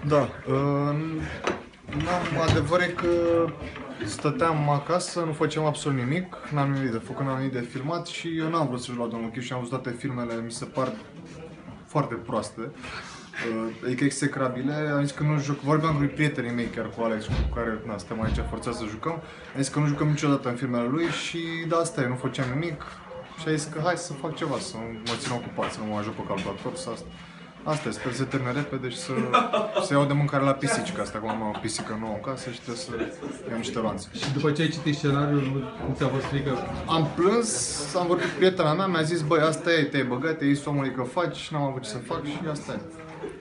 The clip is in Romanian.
Da, adevăr e că stăteam acasă, nu făceam absolut nimic, n-am nimic de făcut, n-am nimic de filmat și eu n-am vrut să-și luau domnul Chiu și am văzut toate filmele, mi se par foarte proaste, adică execrabile. Am zis că nu joc, vorbeam cu prietenii mei chiar cu Alex, cu care suntem aici forțați să jucăm, am zis că nu jucăm niciodată în filmele lui și da, asta e, nu făceam nimic și am zis că hai să fac ceva, să mă țin ocupat, să nu mă joc pe calculator, să asta e, sper să termine repede și să iau de mâncare la pisici, că asta acum am o pisică nouă în casă și trebuie să iau niște roanțe. Și după ce ai citit scenariul, cum ți-a fost frică? Am plâns, am vorbit cu prietena mea, mi-a zis, băi, asta e, te-ai băgat, te-ai zis omului că faci, n-am avut ce să fac și asta e.